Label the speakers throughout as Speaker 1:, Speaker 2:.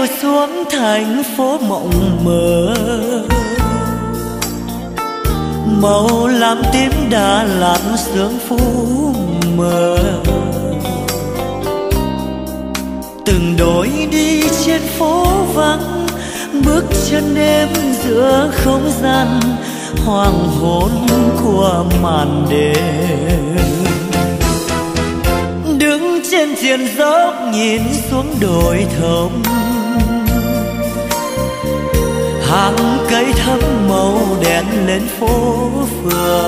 Speaker 1: chiều xuống thành phố mộng mơ, màu lam tím Đà Lạt sương phủ mờ. Từng đôi đi trên phố vắng, bước chân em giữa không gian hoàng hôn của màn đêm. Đứng trên triền dốc nhìn xuống đồi thông, hàng cây thắm màu đèn lên phố phường.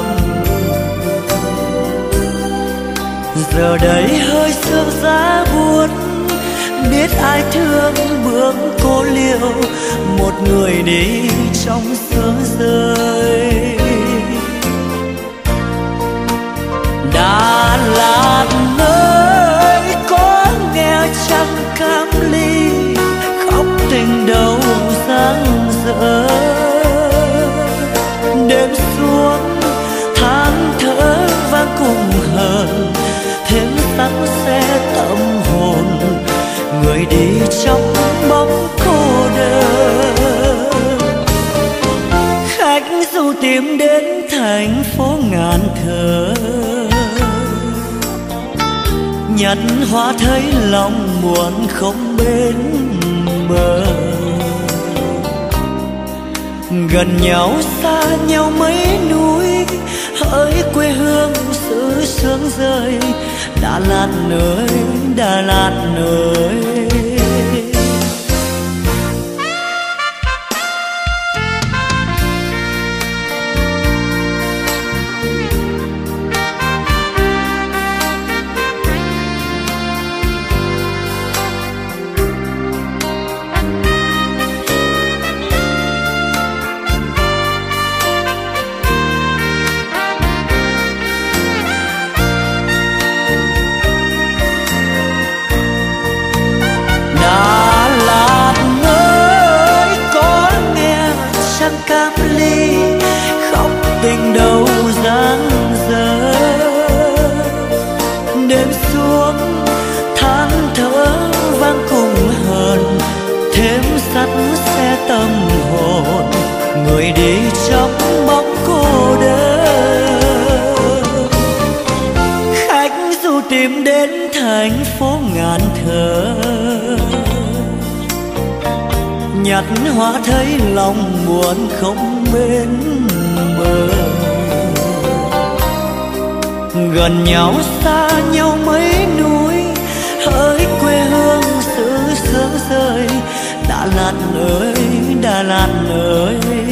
Speaker 1: Giờ đây hơi sương giá buốt, biết ai thương bước cô liêu, một người đi trong sương rơi. Đà Lạt ơi, có nghe trăng cam ly khóc tình đâu dang dở. Đêm xuống tháng thở vang cùng hờn, thêm sắc xe tâm hồn người đi trong bóng cô đơn. Khách du tìm đến thành phố ngàn thơ, nhặt hoa thấy lòng buồn không bên bờ. Gần nhau xa nhau mấy núi, hỡi quê hương xứ sương rơi. Đà Lạt ơi, Đà Lạt ơi. Cam ly khóc tình đâu dang dở. Đêm xuống than thở vang cùng hờn, thêm sắt xe tâm hồn người đi trong bóng cô đơn. Khách du tìm đến thành phố ngàn thơ, nhặt hoa thấy lòng buồn không bên bờ. Gần nhau xa nhau mấy núi, hỡi quê hương xứ sương rơi. Đà Lạt ơi, Đà Lạt ơi.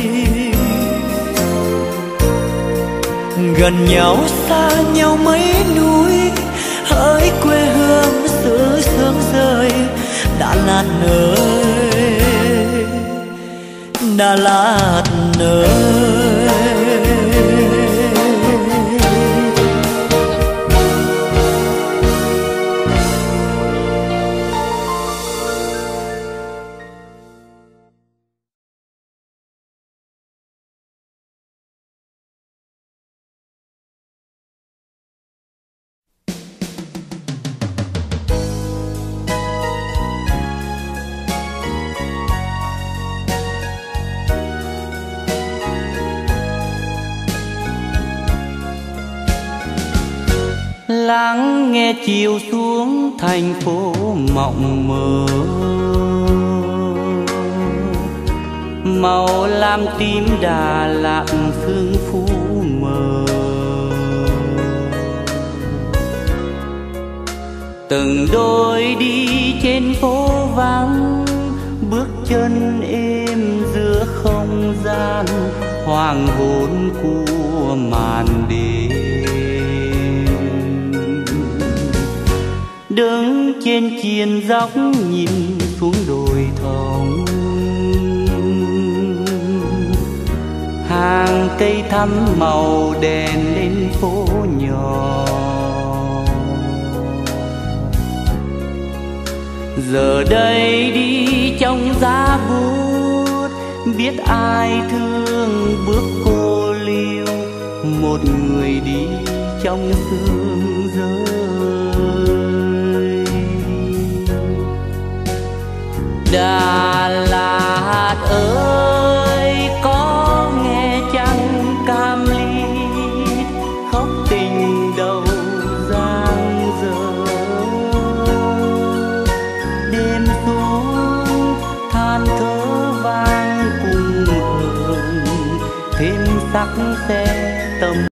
Speaker 1: Gần nhau xa nhau mấy núi, hỡi quê hương xứ sương rơi. Đà Lạt ơi, Đà Lạt ơi.
Speaker 2: Lắng nghe chiều xuống thành phố mộng mơ, màu lam tím Đà Lạt sương phủ mờ. Từng đôi đi trên phố vắng, bước chân êm giữa không gian hoàng hôn của màn đêm. Đứng trên chiền dốc nhìn xuống đồi thông, hàng cây thắm màu đèn lên phố nhỏ. Giờ đây đi trong giá buốt, biết ai thương bước cô liêu, một người đi trong sương rơi. Đà Lạt ơi có nghe chăng cam ly khóc tình đầu giang dở. Đêm xuống than thở vang cùng hờn thêm sắc xe